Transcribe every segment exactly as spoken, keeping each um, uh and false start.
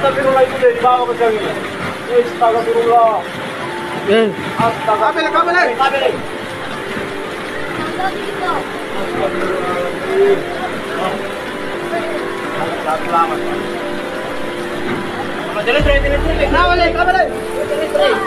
Astagfirullah itu deh, bawa ke sini. Astagfirullah. Eh, Astagfirullah. Kabel, kabel, kabel. Selamat. Jalan terus, jalan terus. Kabel, kabel. Jalan terus.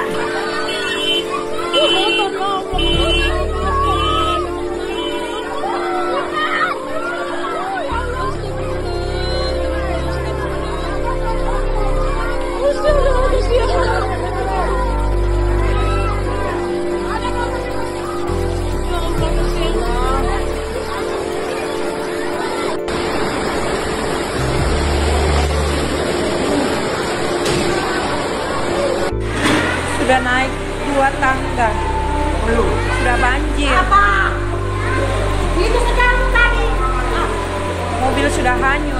Sudah naik dua tangga, sudah banjir. Apa? Itu sekarang tadi. Mobil sudah hanyut.